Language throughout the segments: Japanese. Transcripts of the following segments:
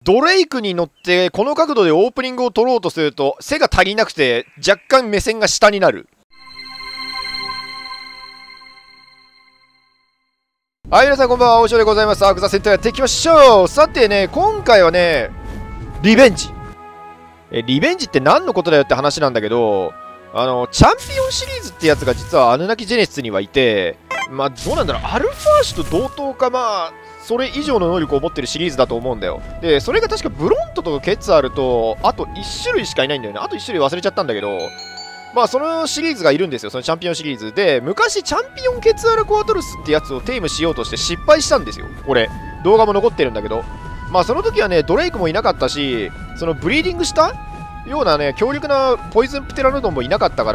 ドレイクに乗ってこの角度でオープニングを取ろうとすると背が足りなくて若干目線が下になる。はい、皆さんこんばんは、おしょでございます。アークザセンターやっていきましょう。さてね、今回はね、リベンジ。リベンジって何のことだよって話なんだけど、チャンピオンシリーズってやつが実はアヌナキジェネシスにはいて、まあどうなんだろう、アルファーシュと同等か、まあそれ以上の能力を持ってるシリーズだと思うんだよ。で、それが確かブロントとケツアルと、あと1種類しかいないんだよね。あと1種類忘れちゃったんだけど、まあそのシリーズがいるんですよ、そのチャンピオンシリーズで。昔チャンピオンケツアルコアトルスってやつをテイムしようとして失敗したんですよ、俺。動画も残ってるんだけど、まあその時はね、ドレイクもいなかったし、そのブリーディングしたようなね、強力なポイズンプテラノドンもいなかったから、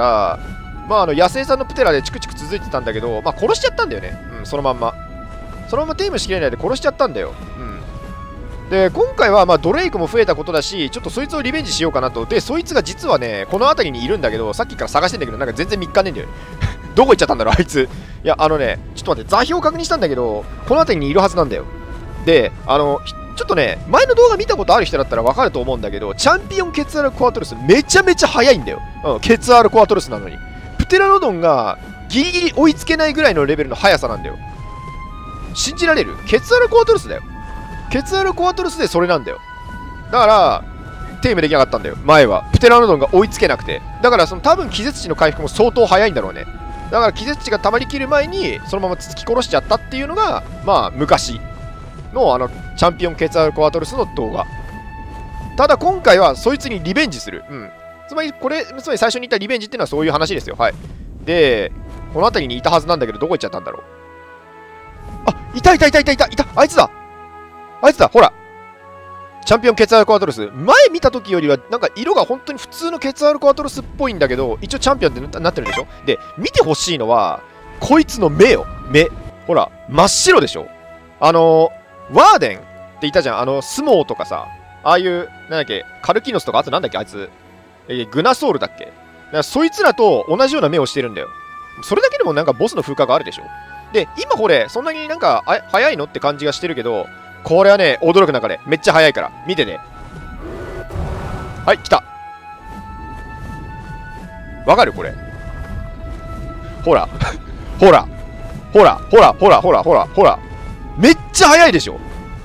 まあ野生さんのプテラでチクチク続いてたんだけど、まあ殺しちゃったんだよね。うん、そのまんまテイムしきれないで殺しちゃったんだよ。うん。で、今回はまあドレイクも増えたことだし、ちょっとそいつをリベンジしようかなと。で、そいつが実はね、この辺りにいるんだけど、さっきから探してんだけど、なんか全然見っかねえんだよね。どこ行っちゃったんだろう、あいつ。いや、ちょっと待って、座標を確認したんだけど、この辺りにいるはずなんだよ。で、ちょっとね、前の動画見たことある人だったら分かると思うんだけど、チャンピオンケツアルコアトルスめちゃめちゃ速いんだよ。うん、ケツアルコアトルスなのに。プテラノドンがギリギリ追いつけないぐらいのレベルの速さなんだよ。信じられる？ケツアルコアトルスだよ。ケツアルコアトルスでそれなんだよ。だから、テイムできなかったんだよ、前は。プテラノドンが追いつけなくて。だから、多分気絶値の回復も相当速いんだろうね。だから気絶値が溜まりきる前に、そのまま突き殺しちゃったっていうのが、まあ、昔のチャンピオンケツアルコアトルスの動画。ただ今回はそいつにリベンジする。うん。つまり最初に言ったリベンジっていうのはそういう話ですよ。はい。で、この辺りにいたはずなんだけど、どこ行っちゃったんだろう。あ、いた、あいつだ、ほら。チャンピオンケツアルコアトルス。前見た時よりは、なんか色が本当に普通のケツアルコアトルスっぽいんだけど、一応チャンピオンってなってるでしょ。で、見てほしいのは、こいつの目よ。目。ほら、真っ白でしょ。ワーデンっていたじゃん。スモーとかさ、ああいう、なんだっけ、カルキノスとか、あとなんだっけ、あいつ。グナソールだっけ。だからそいつらと同じような目をしてるんだよ。それだけでもなんかボスの風化があるでしょ。で、今これ、そんなになんか、早いのって感じがしてるけど、これはね、驚くなかれ。めっちゃ早いから。見てね。はい、来た。わかるこれ。ほら。ほら。めっちゃ早いでしょ。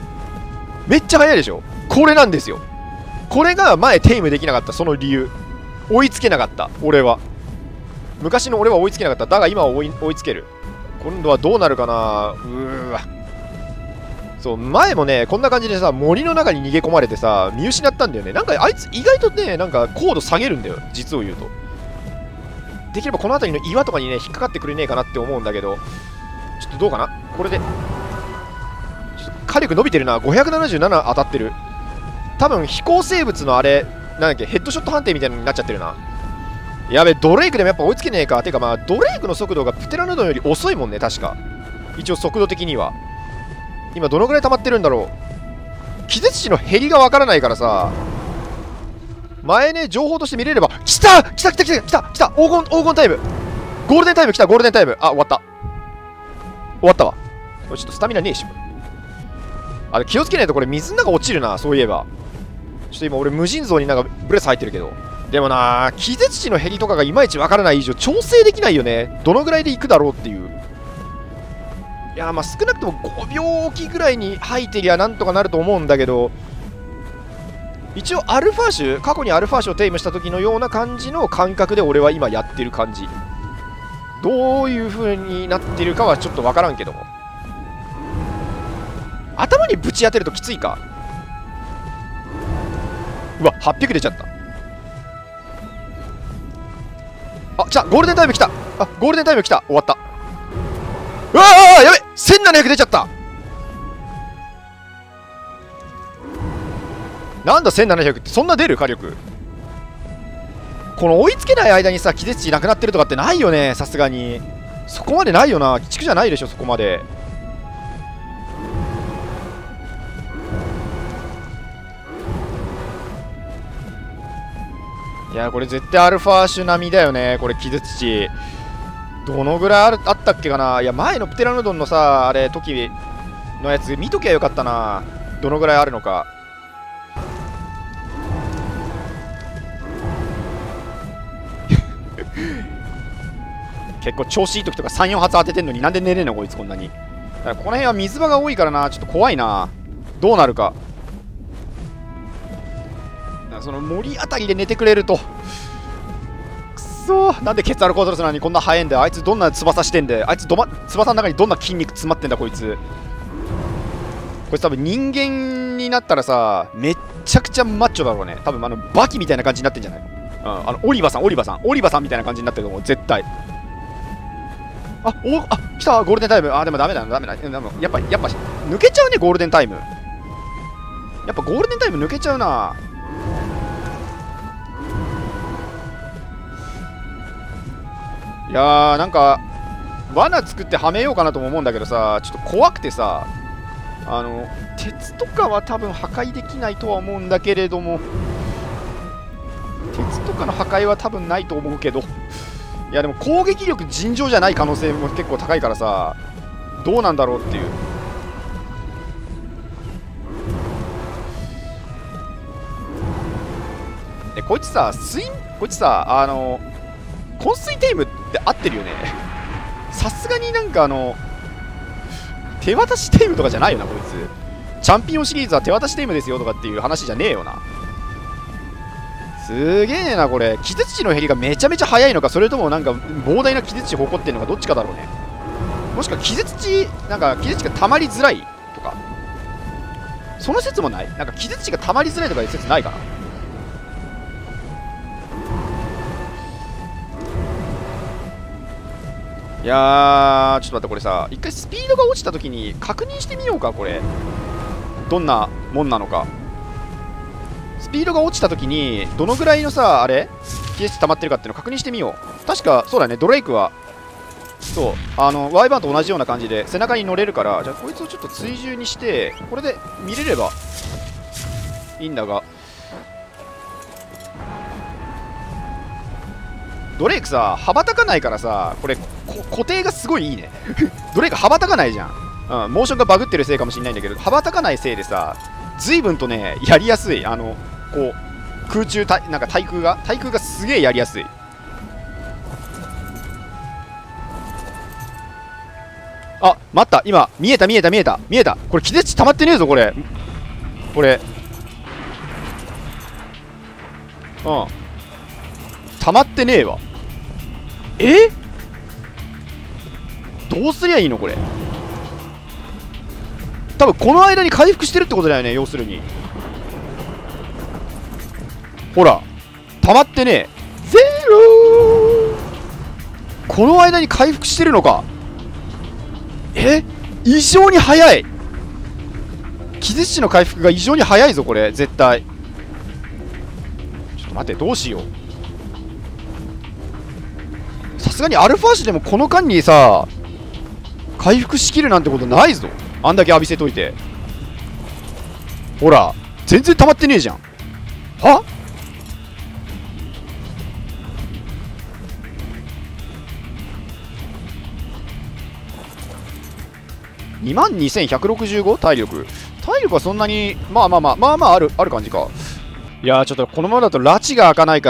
これなんですよ。これが前テイムできなかったその理由。追いつけなかった。俺は。昔の俺は追いつけなかった。だが今は追いつける。今度はどうなるかな。わ。そう、前もね、こんな感じでさ、森の中に逃げ込まれてさ、見失ったんだよね。なんかあいつ意外とね、なんか高度下げるんだよ。実を言うと。できればこの辺りの岩とかにね、引っかかってくれねえかなって思うんだけど、ちょっとどうかなこれで。火力伸びてるな。577当たってる。多分飛行生物のあれなんだっけ、ヘッドショット判定みたいなのになっちゃってるな。やべ、ドレイクでもやっぱ追いつけねえか。てかまあドレイクの速度がプテラノドンより遅いもんね、確か。一応速度的には。今どのぐらい溜まってるんだろう。気絶値の減りがわからないからさ、前ね、情報として見れれば。来た黄金タイム。ゴールデンタイム来た。あ、終わったわ。これちょっとスタミナねえし。気をつけないとこれ水の中落ちるな、そういえば。ちょっと今俺無尽蔵になんかブレス入ってるけど。でもな、気絶値の減りとかがいまいちわからない以上調整できないよね。どのぐらいでいくだろうっていう。いや、まあ少なくとも5秒おきぐらいに吐いてりゃなんとかなると思うんだけど、一応アルファーシュ、過去にアルファーシュをテイムした時のような感じの感覚で俺は今やってる感じ。どういう風になってるかはちょっとわからんけども。頭にぶち当てるときついか。うわ、800出ちゃった。あ、来た。ゴールデンタイム来た。終わった。うわー、やべ、1700出ちゃった。なんだ1700ってそんな出る火力。この追いつけない間にさ、気絶値なくなってるとかってないよね、さすがに。そこまでないよな。鬼畜じゃないでしょ、そこまで。いや、これ絶対アルファーシュ並みだよね、これ気絶値。どのぐらいあったっけかな。いや、前のプテラノドンのさ、あれ、時のやつ見ときゃよかったな。どのぐらいあるのか。 結構調子いい時とか3、4発当ててんのになんで寝れんのこいつこんなに。だからこの辺は水場が多いからな、ちょっと怖いな。どうなるか。その森あたりで寝てくれると。くそー、なんでケツアルコートルスなのにこんな速いんだよ。あいつどんな翼してんだよ。あいつ翼の中にどんな筋肉詰まってんだこいつ。こいつ多分人間になったらさ、めっちゃくちゃマッチョだろうね。多分バキみたいな感じになってんじゃないの。オリバさんみたいな感じになってると思う、絶対。来たゴールデンタイム。でもダメだ。やっぱ抜けちゃうね、ゴールデンタイム。やっぱゴールデンタイム抜けちゃうな。いやー、なんか罠作ってはめようかなとも思うんだけどさ、ちょっと怖くてさ、鉄とかは多分破壊できないとは思うんだけれども、鉄とかの破壊は多分ないと思うけど、いやでも攻撃力尋常じゃない可能性も結構高いからさ、どうなんだろうっていう。こいつさ、昏睡テイムって合ってるよね。さすがになんか手渡しテイムとかじゃないよなこいつ。チャンピオンシリーズは手渡しテイムですよとかっていう話じゃねえよな。すげえなこれ。気絶値の減りがめちゃめちゃ早いのか、それともなんか膨大な気絶値誇ってるのか、どっちかだろうね。もしくは気絶値が溜まりづらいとか、その説もない。なんか気絶値が溜まりづらいとかいう説ないかな。いやー、ちょっと待って、これさ、一回スピードが落ちた時に確認してみようか。これどんなもんなのか。スピードが落ちた時にどのぐらいのさ、あれ気絶値溜まってるかっていうのを確認してみよう。確かそうだね、ドレイクはそうワイバーンと同じような感じで背中に乗れるから、じゃあこいつをちょっと追従にしてこれで見れればいいんだが、ドレイクさ羽ばたかないからさ、これ固定がすごいいいね。ドレイク羽ばたかないじゃん。モーションがバグってるせいかもしれないんだけど、羽ばたかないせいでさ、随分とねやりやすい。こう空中なんか対空がすげえやりやすい。待った、今見えた。これ気絶値溜まってねえぞこれ溜まってねえわ。どうすりゃいいのこれ。多分この間に回復してるってことだよね、要するに。ほら溜まってねえ。ゼロー。この間に回復してるのか。異常に早い。気絶値の回復が異常に早いぞこれ絶対。ちょっと待って、どうしよう。さすがにアルファ種でもこの間にさ回復しきるなんてことないぞ。あんだけ浴びせといて。ほら全然溜まってねえじゃん。は22,165 体力はそんなにまあある感じか。いやー、ちょっとこのままだと拉致が開かないから、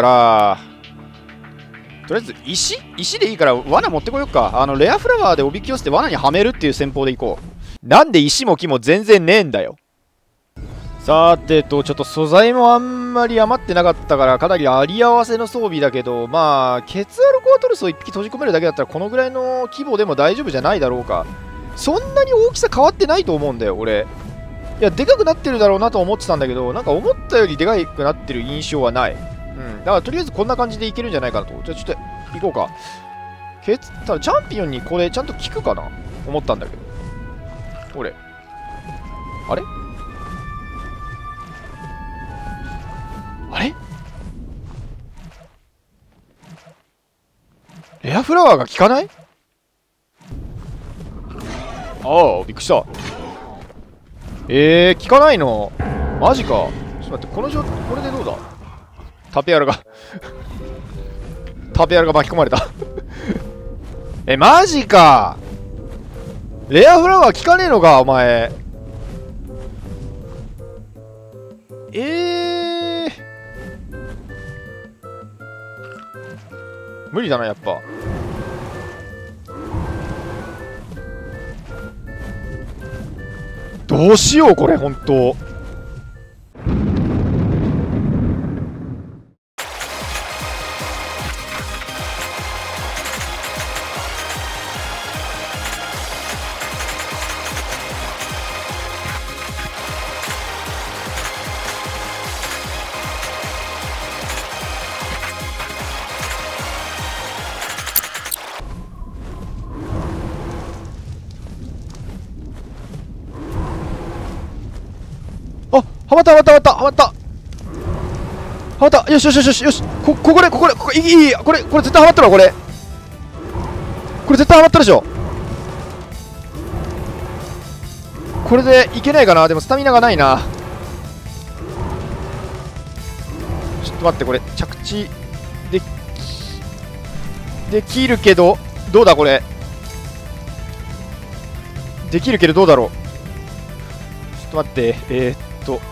とりあえず石でいいから罠持ってこよっか。レアフラワーでおびき寄せて罠にはめるっていう戦法でいこう。なんで石も木も全然ねえんだよ。さてと、ちょっと素材もあんまり余ってなかったからかなりあり合わせの装備だけど、まあケツアルコアトルスを1匹閉じ込めるだけだったらこのぐらいの規模でも大丈夫じゃないだろうか。そんなに大きさ変わってないと思うんだよ俺。いやでかくなってるだろうなと思ってたんだけど、なんか思ったよりでかくなってる印象はない。だからとりあえずこんな感じでいけるんじゃないかなと。じゃあちょっと行こうか。ただチャンピオンにこれちゃんと効くかな思ったんだけど。俺あれレアフラワーが効かない？びっくりした。効かないの？マジか。ちょっと待って、これでどうだ？タペアラが巻き込まれた。マジか。レアフラワー効かねえのかお前。 無理だな、やっぱ。どうしよう、これ、ほんと。あ、はまったはまったはまったはまったはまった。よしよしよしよしよし。ここでいいこれ絶対はまったろ。これ絶対はまったでしょ。これでいけないかな。でもスタミナがないな。ちょっと待って、これ着地できるけどどうだ。これできるけどどうだろう。ちょっと待って、ちょ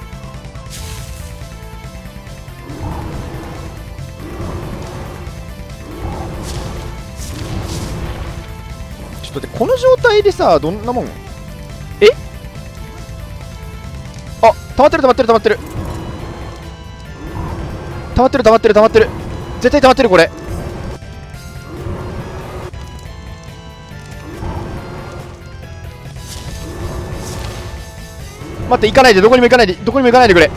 っと待って、この状態でさ、どんなもん。あ、溜まってる溜まってる溜まってる溜まってる溜まってる溜まってる。絶対溜まってる。これ待って、行かないで、どこにも行かないで、どこにも行かないでくれ。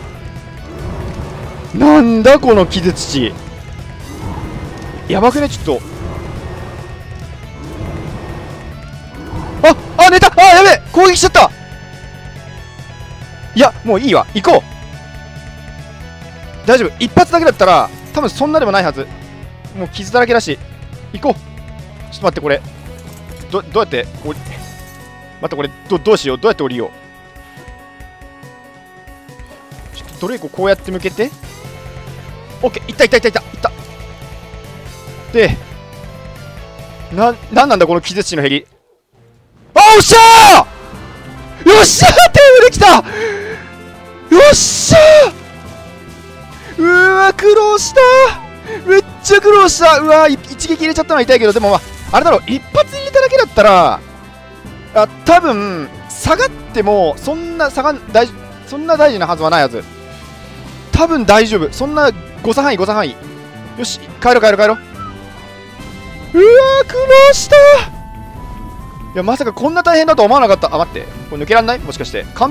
なんだこの傷土、やばくね。ちょっと寝た。やべえ、攻撃しちゃった。いや、もういいわ、行こう。大丈夫、一発だけだったら多分そんなでもないはず。もう傷だらけだし、行こう。ちょっと待って、これどうやって待って、これどうしよう。どうやって降りよう。ちょっとドレイコこうやって向けて、オッケー。いったで、なんだこの傷土のヘリ。おっしゃー、よっしゃー、テーブル来た。よっしゃー、うわ苦労した。めっちゃ苦労した。うわ一撃入れちゃったのは痛いけど、でもまああれだろう、一発入れただけだったら多分下がってもそんな大事なはずはないはず。多分大丈夫。そんな誤差範囲。よし、帰ろう。うわ苦労した。いや、まさかこんな大変だと思わなかった。待って、これ抜けらんない？もしかして完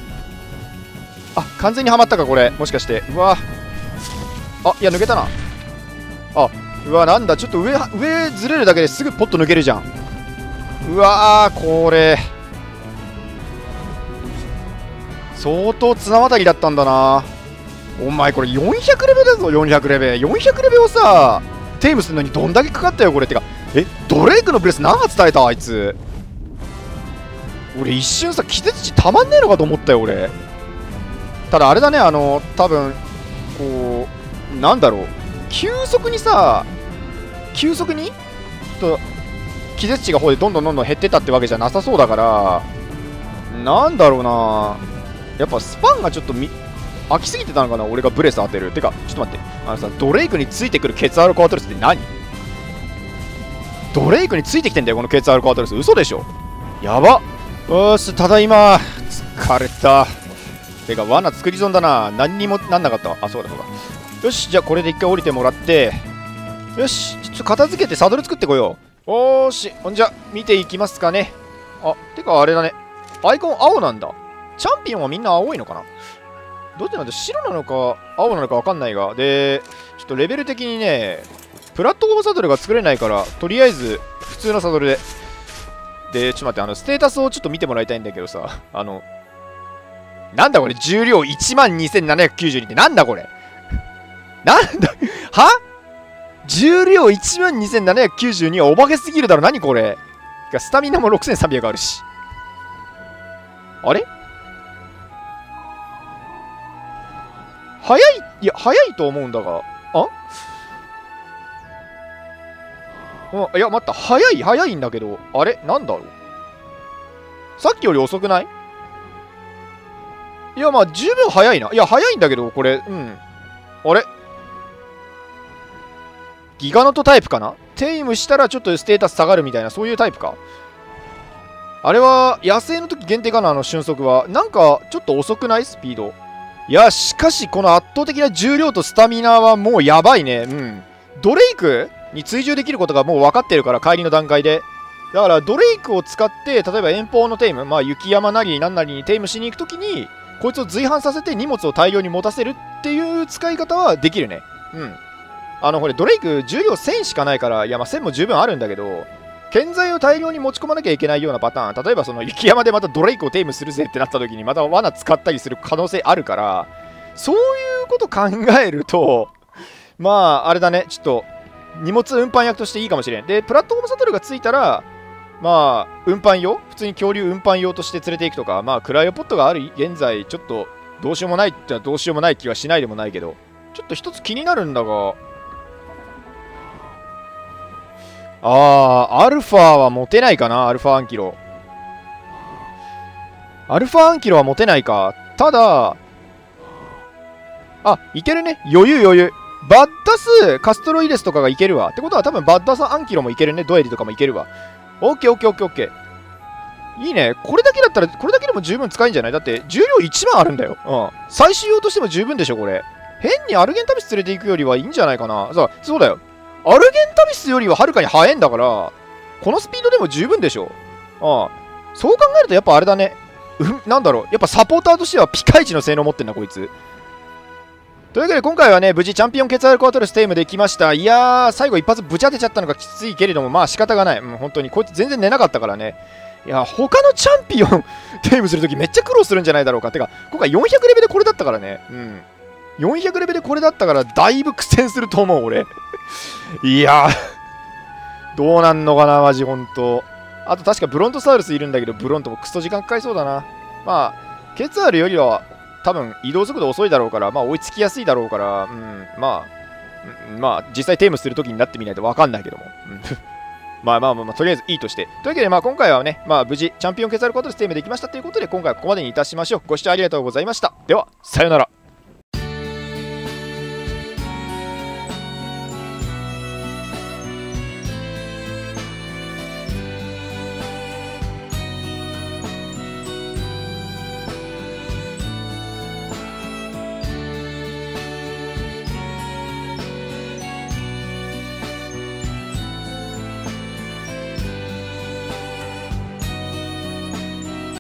全にはまったか、これ。もしかして。うわ、いや抜けたな。うわ、なんだ、ちょっと上ずれるだけですぐポッと抜けるじゃん。うわー、これ相当綱渡りだったんだな。お前これ400レベルだぞ。400レベルをさテイムするのにどんだけかかったよ、これ。てかドレイクのブレス何発耐えたあいつ。俺一瞬さ、傷土たまんねえのかと思ったよ、俺。ただあれだね、多分こうなんだろう、急速にちょっと傷土が方でどんどん減ってたってわけじゃなさそうだから、なんだろうな、やっぱスパンがちょっと飽きすぎてたのかな、俺がブレス当てる。てかちょっと待って、ドレイクについてくるケツアルコアトレスって何？ドレイクについてきてんだよ、このケツアルコアトレス。嘘でしょ。やば。よし、ただいま。疲れた。てか罠作り損だな。何にもなんなかったわ。そうだ。よし、じゃあこれで一回降りてもらって、よし、ちょっと片付けてサドル作ってこよう。おーし、ほんじゃ見ていきますかね。てかあれだね、アイコン青なんだ。チャンピオンはみんな青いのかな。どっちなんだ、白なのか青なのか分かんないが。で、ちょっとレベル的にね、プラットフォームサドルが作れないから、とりあえず普通のサドルで。で、ちょっと待って、ステータスをちょっと見てもらいたいんだけどさ、なんだこれ、重量12,792ってなんだこれ。なんだは重量12,792はお化けすぎるだろ。何これ。スタミナも6,300あるし。あれ早いと思うんだが。いや、待った。早いんだけど。あれなんだろう。さっきより遅くない？いや、まあ、十分早いな。いや、早いんだけど、これ。あれギガノトタイプかな。テイムしたらちょっとステータス下がるみたいな、そういうタイプか。あれは野生の時限定かな、瞬速は。なんかちょっと遅くない？スピード。いや、しかしこの圧倒的な重量とスタミナはもうやばいね。うん。ドレイクに追従できることがもう分かってるから、帰りの段階で。だからドレイクを使って、例えば遠方のテイム、まあ雪山なりなんなりにテイムしに行くときに、こいつを随伴させて荷物を大量に持たせるっていう使い方はできるね。うん。これドレイク重量1000しかないから、いやまあ1000も十分あるんだけど、建材を大量に持ち込まなきゃいけないようなパターン、例えばその雪山でまたドレイクをテイムするぜってなった時にまた罠使ったりする可能性あるから、そういうこと考えると、まああれだね、ちょっと荷物運搬役としていいかもしれん。で、プラットフォームサトルがついたら、まあ運搬用、普通に恐竜運搬用として連れていくとか、まあクライオポットがある現在、ちょっとどうしようもないってはどうしようもない気はしないでもないけど、ちょっと一つ気になるんだが、アルファは持てないかな、アルファアンキロ。アルファアンキロは持てないか。ただ、いけるね。余裕余裕。バッダス、カストロイデスとかがいけるわ。ってことは多分バッダスアンキロもいけるね。ドエリとかもいけるわ。オッケーオッケーオッケーオッケー。いいね。これだけだったら、これだけでも十分使えんじゃない？だって重量1万あるんだよ。うん。最終用としても十分でしょ、これ。変にアルゲンタミス連れて行くよりはいいんじゃないかな。そうだよ。アルゲンタミスよりははるかに速いんだから、このスピードでも十分でしょ。そう考えるとやっぱあれだね。なんだろう。やっぱサポーターとしてはピカイチの性能持ってんな、こいつ。というわけで今回はね、無事チャンピオンケツアルコアトルステームできました。いやー、最後一発ぶち当てちゃったのがきついけれども、まあ仕方がない。本当に。こいつ全然寝なかったからね。いや、他のチャンピオンテームするときめっちゃ苦労するんじゃないだろうか。てか、今回400レベルでこれだったからね。400レベルでこれだったからだいぶ苦戦すると思う、俺。いやー、どうなんのかな、マジほんと。あと確かブロントサウルスいるんだけど、ブロントもクソ時間かかりそうだな。まあ、ケツアルよりは多分移動速度遅いだろうから、まあ追いつきやすいだろうから、まあ、実際テームするときになってみないとわかんないけども。まあ、とりあえずいいとして。というわけで、まあ今回はね、まあ無事チャンピオンケツアルコアトルステームできましたということで、今回はここまでにいたしましょう。ご視聴ありがとうございました。では、さようなら。